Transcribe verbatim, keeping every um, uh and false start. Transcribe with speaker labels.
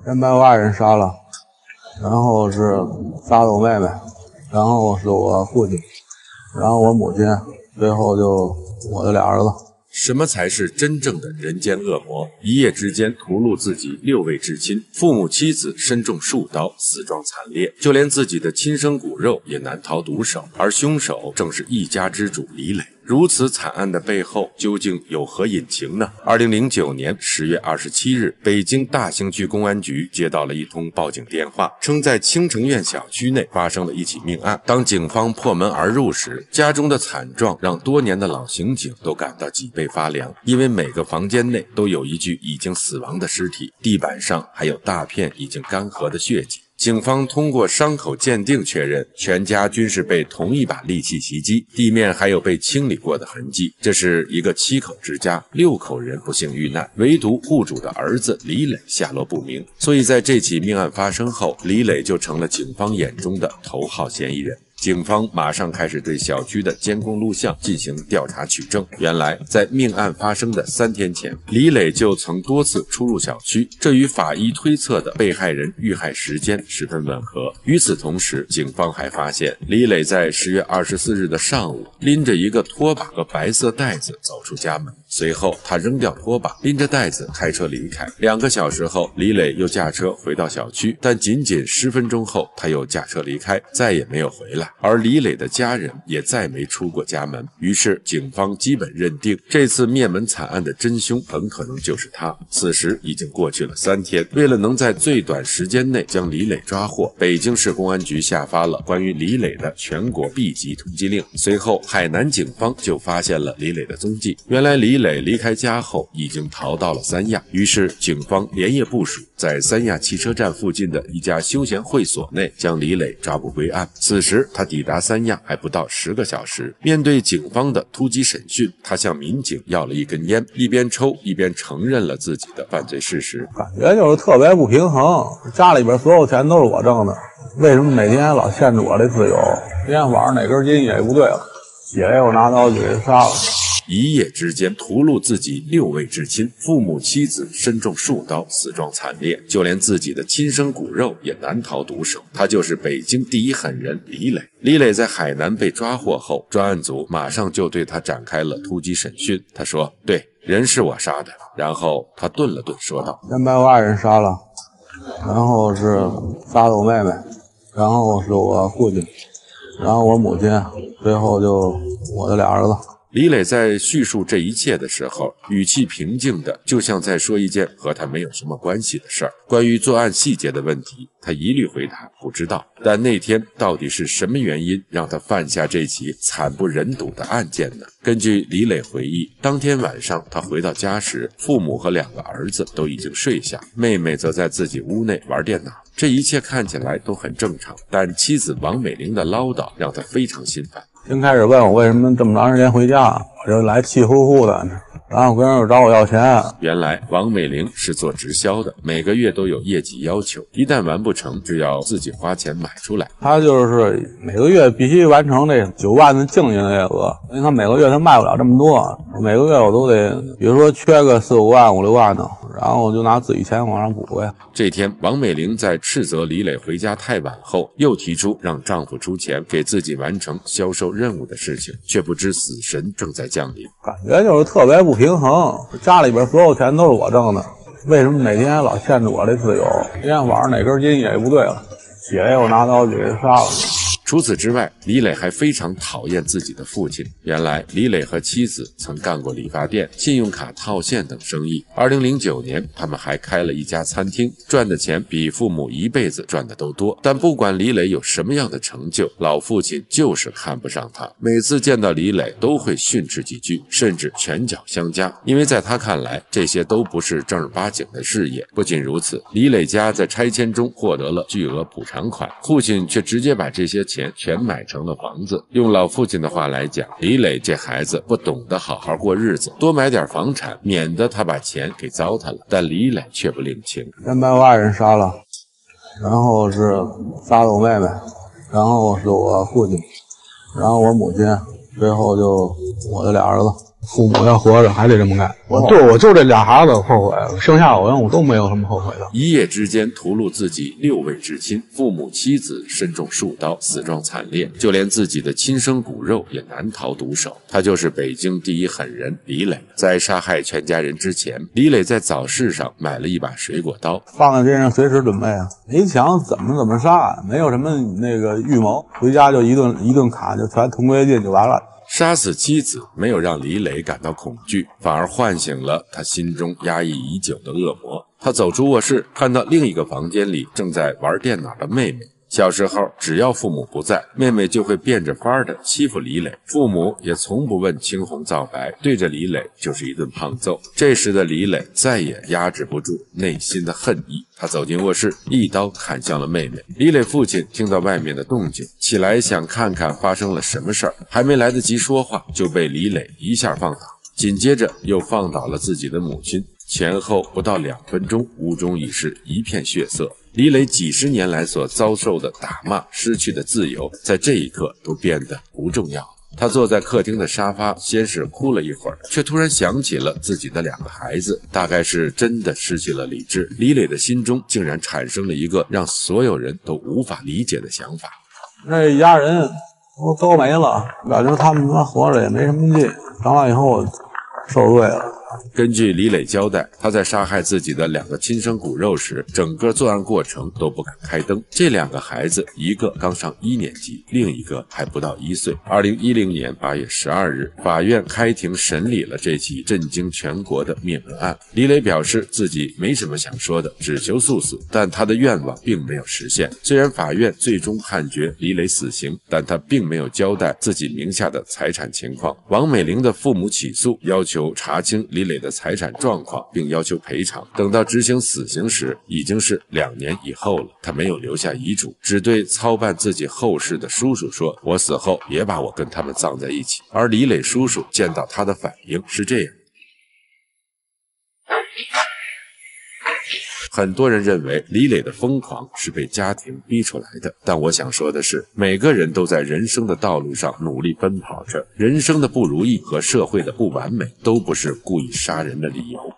Speaker 1: 先把我爱人杀了，然后是杀了我妹妹，然后是我父亲，然后我母亲，最后就我的俩儿子。
Speaker 2: 什么才是真正的人间恶魔？一夜之间屠戮自己六位至亲，父母妻子身中数刀，死状惨烈，就连自己的亲生骨肉也难逃毒手，而凶手正是一家之主李磊。如此惨案的背后究竟有何隐情呢？二零零九年十月二十七日，北京大兴区公安局接到了一通报警电话，称在青城苑小区内发生了一起命案。当警方破门而入时，家中的惨状让多年的老刑警都感到脊背发凉，因为每个房间内都有一具已经死亡的尸体，地板上还有大片已经干涸的血迹。警方通过伤口鉴定确认，全家均是被同一把利器袭击，地面还有被清理过的痕迹。这是一个七口之家，六口人不幸遇难，唯独户主的儿子李磊下落不明。所以在这起命案发生后，李磊就成了警方眼中的头号嫌疑人。警方马上开始对小区的监控录像进行调查取证。原来，在命案发生的三天前，李磊就曾多次出入小区，这与法医推测的被害人遇害时间十分吻合。与此同时，警方还发现李磊在十月二十四日的上午，拎着一个拖把和白色袋子走出家门。随后，他扔掉拖把，拎着袋子开车离开。两个小时后，李磊又驾车回到小区，但仅仅十分钟后，他又驾车离开，再也没有回来。而李磊的家人也再没出过家门，于是警方基本认定这次灭门惨案的真凶很可能就是他。此时已经过去了三天，为了能在最短时间内将李磊抓获，北京市公安局下发了关于李磊的全国 B 级通缉令。随后，海南警方就发现了李磊的踪迹。原来李磊离开家后已经逃到了三亚，于是警方连夜部署，在三亚汽车站附近的一家休闲会所内将李磊抓捕归案。此时他抵达三亚还不到十个小时，面对警方的突击审讯，他向民警要了一根烟，一边抽一边承认了自己的犯罪事实。
Speaker 1: 感觉就是特别不平衡，家里边所有钱都是我挣的，为什么每天老限制我这自由？今天晚上哪根筋也不对了，血也我拿刀就给杀了。
Speaker 2: 一夜之间屠戮自己六位至亲，父母妻子身中数刀，死状惨烈，就连自己的亲生骨肉也难逃毒手。他就是北京第一狠人李磊。李磊在海南被抓获后，专案组马上就对他展开了突击审讯。他说：“对，人是我杀的。”然后他顿了顿，说道：“
Speaker 1: 先把我爱人杀了，然后是杀了我妹妹，然后是我父亲，然后我母亲，最后就我的俩儿子。”
Speaker 2: 李磊在叙述这一切的时候，语气平静的，就像在说一件和他没有什么关系的事儿。关于作案细节的问题，他一律回答不知道。但那天到底是什么原因让他犯下这起惨不忍睹的案件呢？根据李磊回忆，当天晚上他回到家时，父母和两个儿子都已经睡下，妹妹则在自己屋内玩电脑。这一切看起来都很正常，但妻子王美玲的唠叨让他非常心烦。
Speaker 1: 先开始问我为什么这么长时间回家，我就来气呼呼的，然后跟人找我要钱。
Speaker 2: 原来王美玲是做直销的，每个月都有业绩要求，一旦完不成就要自己花钱买出来。
Speaker 1: 他就是每个月必须完成这九万的净营业额，因为他每个月他卖不了这么多，每个月我都得，比如说缺个四五万五六万的，然后我就拿自己钱往上补回。
Speaker 2: 这天，王美玲在斥责李磊回家太晚后，又提出让丈夫出钱给自己完成销售任务的事情，却不知死神正在降临。
Speaker 1: 感觉就是特别不平衡，家里边所有钱都是我挣的，为什么每天老限制我这自由？今天晚上哪根筋也不对了，血也我拿刀就给杀了。
Speaker 2: 除此之外，李磊还非常讨厌自己的父亲。原来，李磊和妻子曾干过理发店、信用卡套现等生意。二零零九年，他们还开了一家餐厅，赚的钱比父母一辈子赚的都多。但不管李磊有什么样的成就，老父亲就是看不上他。每次见到李磊，都会训斥几句，甚至拳脚相加。因为在他看来，这些都不是正儿八经的事业。不仅如此，李磊家在拆迁中获得了巨额补偿款，父亲却直接把这些钱全买成了房子。用老父亲的话来讲，李磊这孩子不懂得好好过日子，多买点房产，免得他把钱给糟蹋了。但李磊却不领情，
Speaker 1: 先把我爱人杀了，然后是杀了我妹妹，然后是我父亲，然后我母亲，最后就我的俩儿子。 父母要活着还得这么干。我就我就这俩孩子后悔，剩下我我都没有什么后悔的。
Speaker 2: 一夜之间屠戮自己六位至亲，父母妻子身中数刀，死状惨烈，就连自己的亲生骨肉也难逃毒手。他就是北京第一狠人李磊。在杀害全家人之前，李磊在早市上买了一把水果刀，
Speaker 1: 放在身上随时准备啊，没想怎么怎么杀，没有什么那个预谋，回家就一顿一顿砍，就全同归于尽就完了。
Speaker 2: 杀死妻子没有让李磊感到恐惧，反而唤醒了他心中压抑已久的恶魔。他走出卧室，看到另一个房间里正在玩电脑的妹妹。小时候，只要父母不在，妹妹就会变着法的欺负李磊，父母也从不问青红皂白，对着李磊就是一顿胖揍。这时的李磊再也压制不住内心的恨意，他走进卧室，一刀砍向了妹妹。李磊父亲听到外面的动静，起来想看看发生了什么事儿，还没来得及说话，就被李磊一下放倒，紧接着又放倒了自己的母亲。前后不到两分钟，屋中已是一片血色。李磊几十年来所遭受的打骂，失去的自由，在这一刻都变得不重要。他坐在客厅的沙发，先是哭了一会儿，却突然想起了自己的两个孩子，大概是真的失去了理智。李磊的心中竟然产生了一个让所有人都无法理解的想法：
Speaker 1: 那一家人都都没了，感觉他们他妈活着也没什么劲，长大以后受罪了。
Speaker 2: 根据李磊交代，他在杀害自己的两个亲生骨肉时，整个作案过程都不敢开灯。这两个孩子，一个刚上一年级，另一个还不到一岁。二零一零年八月十二日，法院开庭审理了这起震惊全国的灭门案。李磊表示自己没什么想说的，只求速死，但他的愿望并没有实现。虽然法院最终判决李磊死刑，但他并没有交代自己名下的财产情况。王美玲的父母起诉，要求查清李磊的财产状况，并要求赔偿。等到执行死刑时，已经是两年以后了。他没有留下遗嘱，只对操办自己后事的叔叔说：“我死后也把我跟他们葬在一起。”而李磊叔叔见到他的反应是这样。很多人认为李磊的疯狂是被家庭逼出来的，但我想说的是，每个人都在人生的道路上努力奔跑着，人生的不如意和社会的不完美都不是故意杀人的理由。